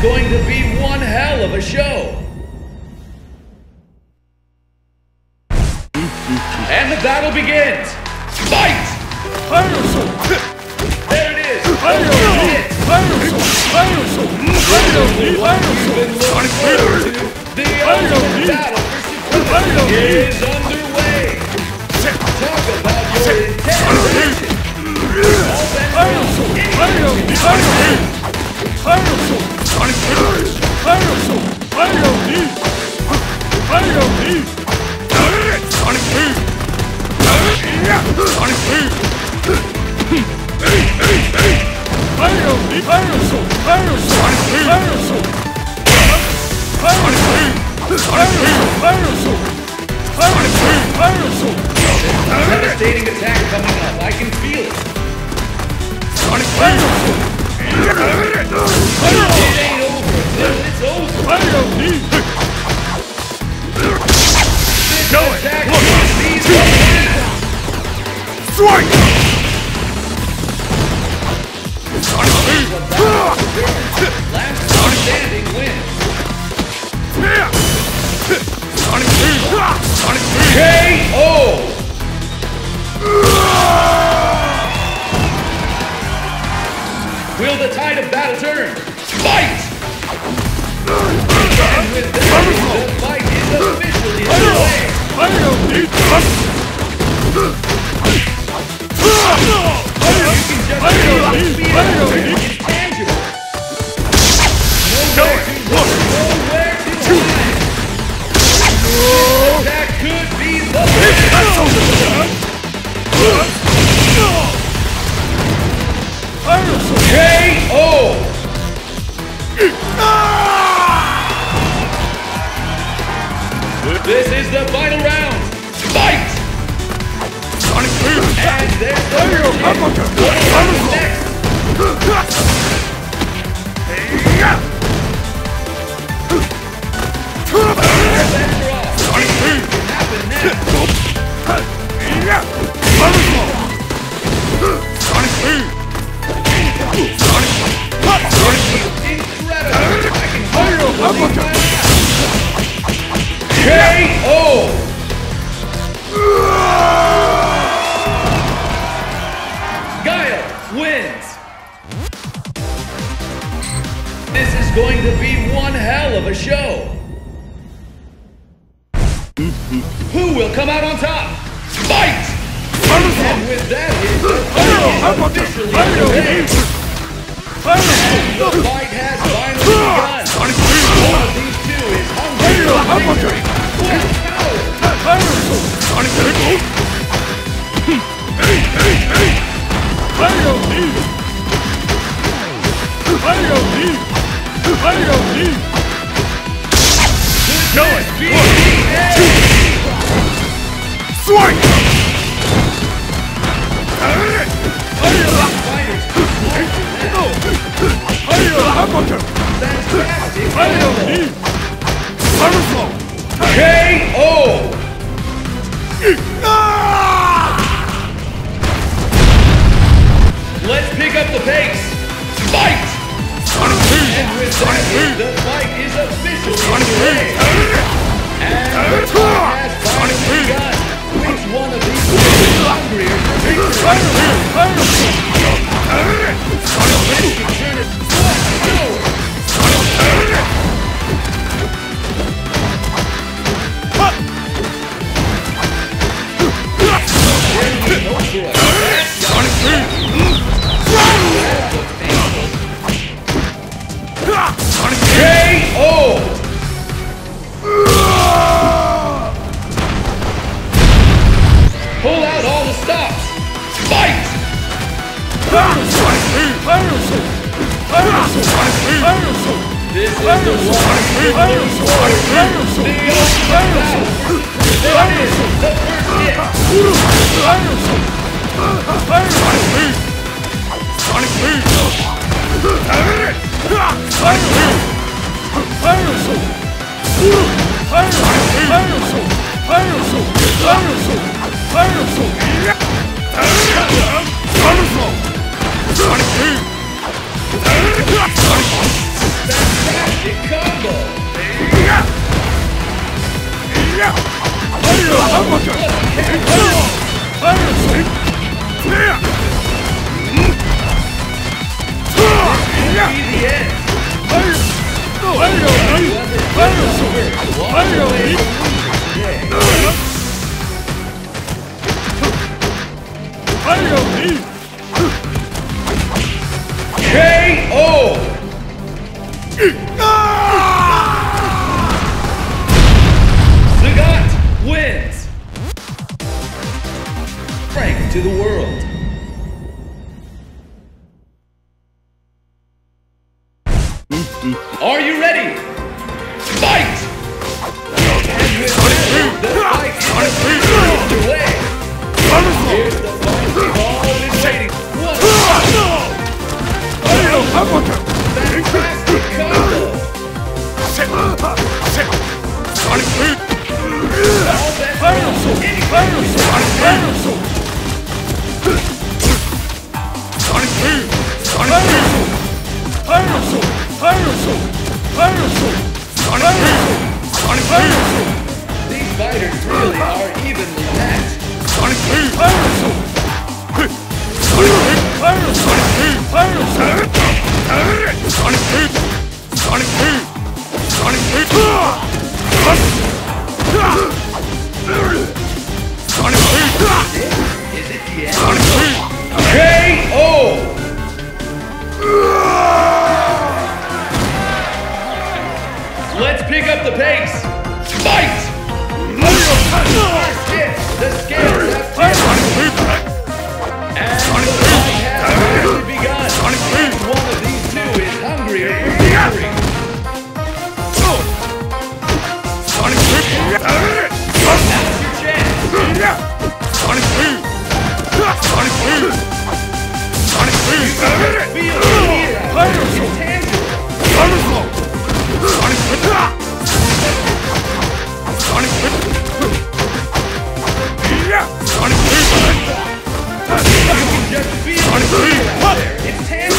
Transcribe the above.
going to be one hell of a show. And the battle begins. Fight! There it is. The ultimate battle for supremacy is underway. Talk about your intense. Devastating attack coming up. I can feel it. It ain't over until it's over. This attack is the strike! Last one standing wins. KO! Will the tide of battle turn? Fight! And with that, the fight is officially underway. You can just feel the speed of the intangible. Nowhere to run, nowhere to hide. That could be the KO! This is the final round. Fight! And there's the next. KO! Guile wins. This is going to be one hell of a show. Who will come out on top? Fight! And with that, it's officially underway. And the fight has finally begun. One of these two is hungry for victory. What power! KO! Let's pick up the pace. Fight! And with that, the fight is officially underway. And the fight has finally begun. Which one of these is hungrier for victory? This can turn it. KO! Pull out all the stops! Fight! This is the one the There it is, the first hit! That's Sagat wins! Frank to the world. Are you ready? Fight! And with that, the fight is underway. Here's the fight we've all been waiting for. Fantastic combo! Sonic Boom! All that Sonic Boom! Sonic Boom! Sonic Boom! Sonic Boom! These fighters really are evenly matched. Sonic Boom! Sonic Boom! Sonic Boom! Sonic Boom! Sonic Boom! Sonic Boom! Sonic Boom! Is it the end? Sonic Boom! KO! Let's pick up the pace. Fight! First hit, the scales have tipped. And the fight has already begun. And one of these two is hungrier for victory. Sonic Boom! Now's your chance. Sonic Boom! Sonic Boom! Sonic Boom! Feel the fear out there. It's tangible. Sonic Boom! Sonic Boom! Sonic Boom! Sonic Boom! You can just feel the fear out there. It's tangible.